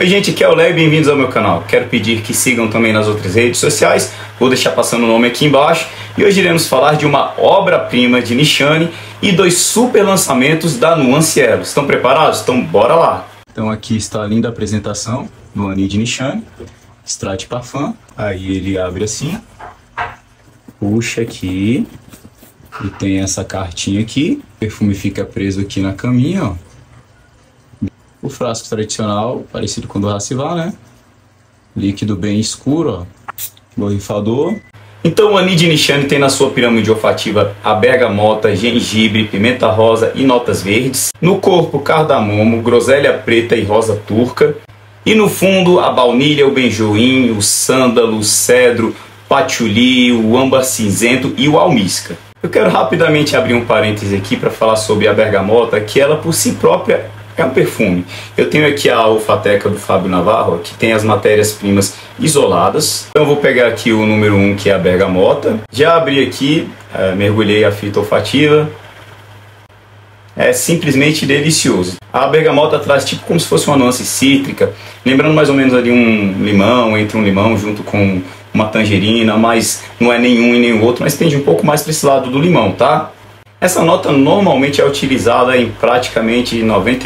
Oi gente, aqui é o Léo e bem-vindos ao meu canal. Quero pedir que sigam também nas outras redes sociais, vou deixar passando o nome aqui embaixo. E hoje iremos falar de uma obra-prima de Nishane e dois super lançamentos da Nuance Elo. Estão preparados? Então bora lá! Então aqui está a linda apresentação do Ani de Nishane, Extrait Parfum. Aí ele abre assim, puxa aqui e tem essa cartinha aqui. O perfume fica preso aqui na caminha, ó. O frasco tradicional, parecido com o do Racivar, né? Líquido bem escuro, ó. Borrifador. Então o Ani de Nishane tem na sua pirâmide olfativa a bergamota, gengibre, pimenta rosa e notas verdes. No corpo, cardamomo, groselha preta e rosa turca. E no fundo, a baunilha, o benjoim, o sândalo, o cedro, patchouli, o âmbar cinzento e o almíscar. Eu quero rapidamente abrir um parêntese aqui para falar sobre a bergamota, que ela por si própria é um perfume. Eu tenho aqui a olfateca do Fábio Navarro, que tem as matérias-primas isoladas. Então eu vou pegar aqui o número 1, que é a bergamota. Já abri aqui, mergulhei a fita olfativa. É simplesmente delicioso. A bergamota traz tipo como se fosse uma nuance cítrica, lembrando mais ou menos ali um limão, entre um limão junto com uma tangerina, mas não é nenhum e nem o outro, mas tende um pouco mais para esse lado do limão, tá? Essa nota normalmente é utilizada em praticamente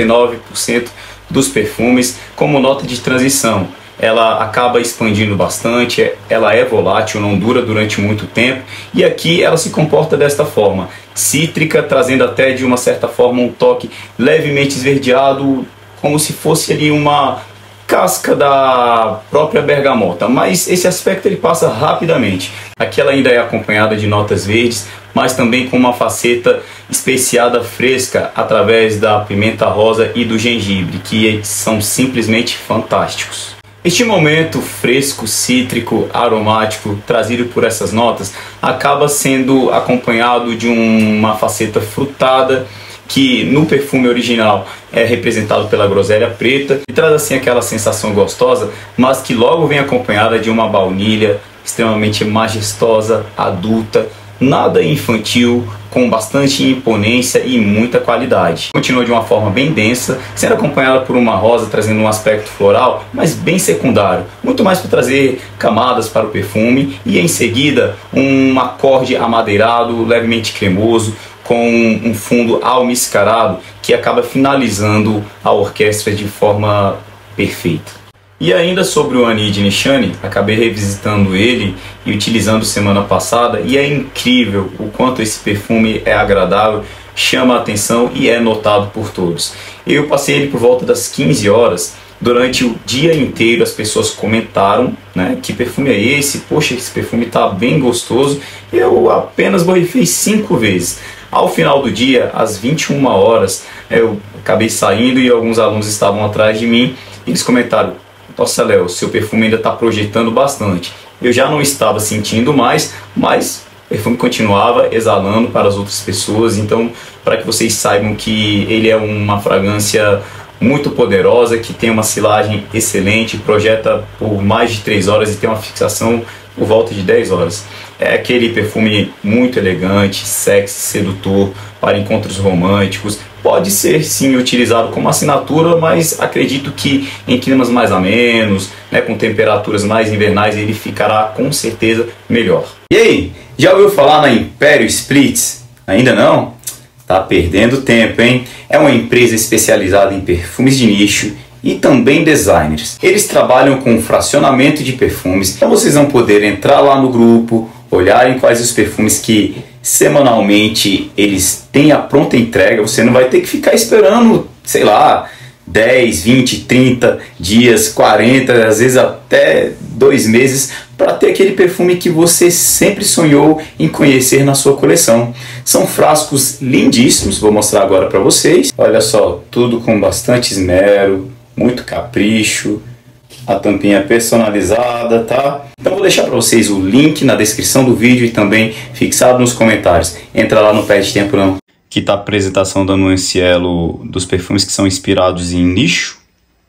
99% dos perfumes como nota de transição. Ela acaba expandindo bastante, ela é volátil, não dura durante muito tempo, e aqui ela se comporta desta forma, cítrica, trazendo até de uma certa forma um toque levemente esverdeado, como se fosse ali uma casca da própria bergamota, mas esse aspecto ele passa rapidamente. Aqui ela ainda é acompanhada de notas verdes, mas também com uma faceta especiada fresca através da pimenta rosa e do gengibre, que são simplesmente fantásticos. Este momento fresco, cítrico, aromático, trazido por essas notas, acaba sendo acompanhado de uma faceta frutada, que no perfume original é representado pela groselha preta, e traz assim aquela sensação gostosa, mas que logo vem acompanhada de uma baunilha extremamente majestosa, adulta, nada infantil, com bastante imponência e muita qualidade. Continua de uma forma bem densa, sendo acompanhada por uma rosa trazendo um aspecto floral, mas bem secundário, muito mais para trazer camadas para o perfume, e em seguida um acorde amadeirado, levemente cremoso, com um fundo almiscarado que acaba finalizando a orquestra de forma perfeita. E ainda sobre o Ani de Nishane, acabei revisitando ele e utilizando semana passada, e é incrível o quanto esse perfume é agradável, chama a atenção e é notado por todos. Eu passei ele por volta das 15 horas, durante o dia inteiro as pessoas comentaram, né, que perfume é esse, poxa, esse perfume está bem gostoso. Eu apenas borrifei 5 vezes. Ao final do dia, às 21 horas, eu acabei saindo e alguns alunos estavam atrás de mim e eles comentaram: nossa, Léo, seu perfume ainda está projetando bastante. Eu já não estava sentindo mais, mas o perfume continuava exalando para as outras pessoas. Então, para que vocês saibam que ele é uma fragrância muito poderosa, que tem uma silagem excelente, projeta por mais de 3 horas e tem uma fixação por volta de 10 horas. É aquele perfume muito elegante, sexy, sedutor, para encontros românticos. Pode ser sim utilizado como assinatura, mas acredito que em climas mais amenos, né, com temperaturas mais invernais, ele ficará com certeza melhor. E aí, já ouviu falar na Império Spritz? Ainda não? Tá perdendo tempo, hein? É uma empresa especializada em perfumes de nicho e também designers. Eles trabalham com fracionamento de perfumes, então vocês vão poder entrar lá no grupo, olharem quais os perfumes que semanalmente eles têm a pronta entrega. Você não vai ter que ficar esperando, sei lá, 10, 20, 30 dias, 40, às vezes até 2 meses para ter aquele perfume que você sempre sonhou em conhecer na sua coleção. São frascos lindíssimos, vou mostrar agora para vocês. Olha só, tudo com bastante esmero, muito capricho, a tampinha personalizada, tá? Então vou deixar para vocês o link na descrição do vídeo e também fixado nos comentários. Entra lá, não perde tempo não. Aqui está a apresentação da Nuance Elo dos perfumes que são inspirados em nicho.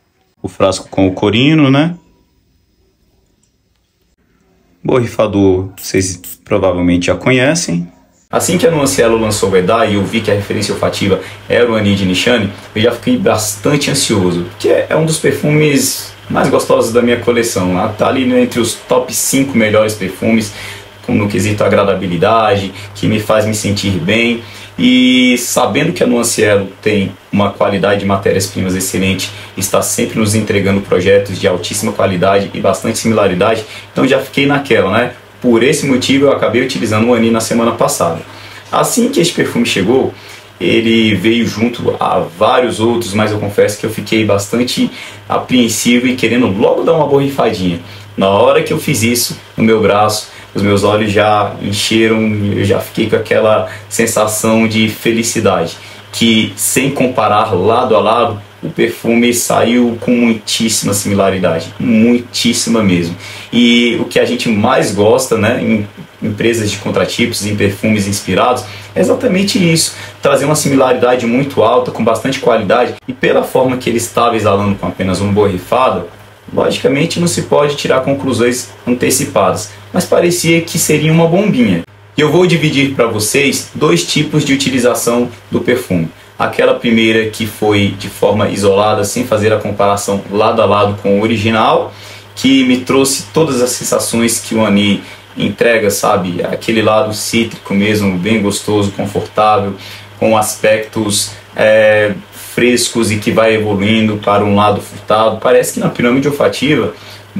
O frasco com o corino, né? Borrifador, vocês provavelmente já conhecem. Assim que a Nuance Elo lançou o Edá e eu vi que a referência olfativa era o Ani de Nishane, eu já fiquei bastante ansioso, porque é um dos perfumes mais gostosos da minha coleção. Ela tá ali entre os top 5 melhores perfumes, no quesito agradabilidade, que me faz me sentir bem. E sabendo que a Nuancielo tem uma qualidade de matérias-primas excelente, está sempre nos entregando projetos de altíssima qualidade e bastante similaridade, então já fiquei naquela, né? Por esse motivo eu acabei utilizando o Ani na semana passada. Assim que este perfume chegou, ele veio junto a vários outros, mas eu confesso que eu fiquei bastante apreensivo e querendo logo dar uma borrifadinha. Na hora que eu fiz isso no meu braço, os meus olhos já encheram, eu já fiquei com aquela sensação de felicidade, que sem comparar lado a lado, o perfume saiu com muitíssima similaridade, muitíssima mesmo. E o que a gente mais gosta, né, em empresas de contratipos, em perfumes inspirados, é exatamente isso, trazer uma similaridade muito alta, com bastante qualidade, e pela forma que ele estava exalando com apenas uma borrifada, logicamente não se pode tirar conclusões antecipadas, mas parecia que seria uma bombinha. E eu vou dividir para vocês dois tipos de utilização do perfume. Aquela primeira que foi de forma isolada, sem fazer a comparação lado a lado com o original, que me trouxe todas as sensações que o Ani entrega, sabe? Aquele lado cítrico mesmo, bem gostoso, confortável, com aspectos frescos e que vai evoluindo para um lado frutado. Parece que na pirâmide olfativa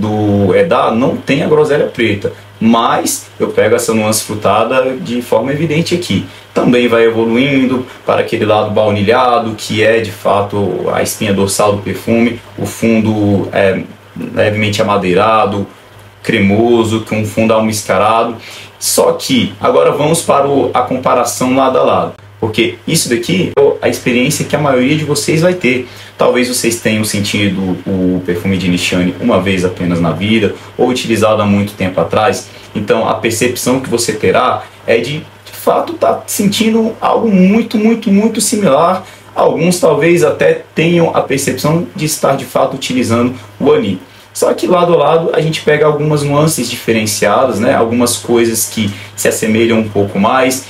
do Edá não tem a groselha preta, mas eu pego essa nuance frutada de forma evidente aqui. Também vai evoluindo para aquele lado baunilhado, que é de fato a espinha dorsal do perfume, o fundo levemente amadeirado, cremoso, com um fundo almiscarado. Só que agora vamos para a comparação lado a lado, porque isso daqui é a experiência que a maioria de vocês vai ter. Talvez vocês tenham sentido o perfume de Nishane uma vez apenas na vida, ou utilizado há muito tempo atrás. Então a percepção que você terá é de fato estar sentindo algo muito similar. Alguns talvez até tenham a percepção de estar de fato utilizando o Ani. Só que lado a lado a gente pega algumas nuances diferenciadas, né? Algumas coisas que se assemelham um pouco mais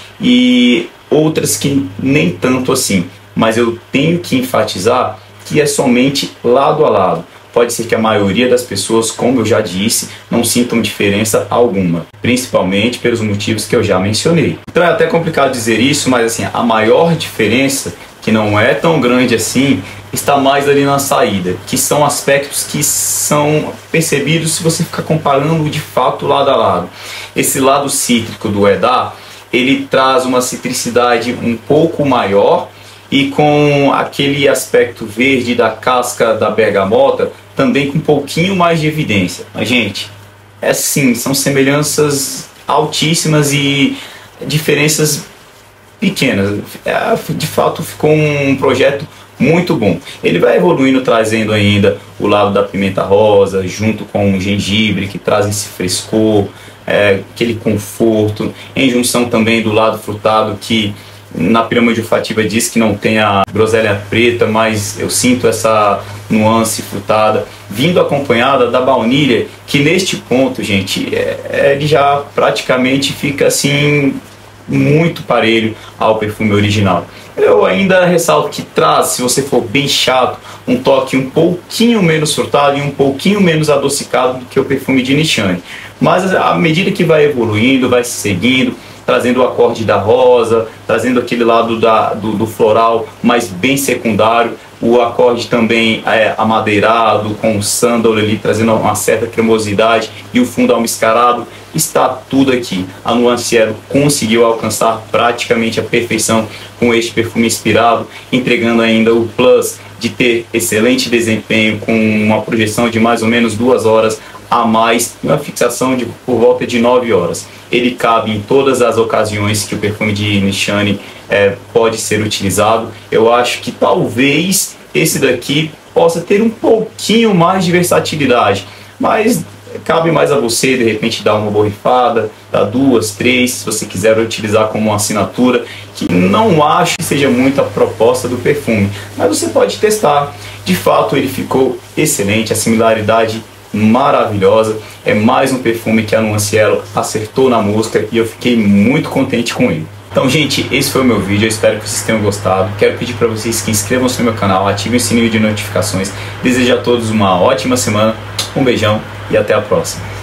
e outras que nem tanto assim. Mas eu tenho que enfatizar que é somente lado a lado. Pode ser que a maioria das pessoas, como eu já disse, não sintam diferença alguma, principalmente pelos motivos que eu já mencionei. Então é até complicado dizer isso, mas assim, a maior diferença, que não é tão grande assim, está mais ali na saída, que são aspectos que são percebidos se você ficar comparando de fato lado a lado. Esse lado cítrico do Edá, ele traz uma citricidade um pouco maior e com aquele aspecto verde da casca da bergamota também com um pouquinho mais de evidência. Mas gente, sim, são semelhanças altíssimas e diferenças pequenas. De fato ficou um projeto muito bom. Ele vai evoluindo, trazendo ainda o lado da pimenta rosa junto com o gengibre, que traz esse frescor, aquele conforto, em junção também do lado frutado, que na pirâmide olfativa diz que não tem a groselha preta, mas eu sinto essa nuance frutada, vindo acompanhada da baunilha, que neste ponto, gente, ele já praticamente fica assim muito parelho ao perfume original. Eu ainda ressalto que traz, se você for bem chato, um toque um pouquinho menos frutado e um pouquinho menos adocicado do que o perfume de Nishane. Mas à medida que vai evoluindo, vai se seguindo, trazendo o acorde da rosa, trazendo aquele lado do floral, mas bem secundário, o acorde também amadeirado, com o sândalo ali, trazendo uma certa cremosidade, e o fundo almiscarado, está tudo aqui. A Nuancielo conseguiu alcançar praticamente a perfeição com este perfume inspirado, entregando ainda o plus de ter excelente desempenho, com uma projeção de mais ou menos 2 horas a mais, e uma fixação de por volta de 9 horas. Ele cabe em todas as ocasiões que o perfume de Nishane pode ser utilizado. Eu acho que talvez esse daqui possa ter um pouquinho mais de versatilidade, mas cabe mais a você, de repente, dar uma borrifada, dar 2, 3, se você quiser utilizar como uma assinatura, que não acho que seja muito a proposta do perfume, mas você pode testar. De fato, ele ficou excelente, a similaridade maravilhosa, é mais um perfume que a Nuancielo acertou na mosca e eu fiquei muito contente com ele. Então, gente, esse foi o meu vídeo, eu espero que vocês tenham gostado. Quero pedir para vocês que inscrevam-se no meu canal, ativem o sininho de notificações. Desejo a todos uma ótima semana, um beijão e até a próxima.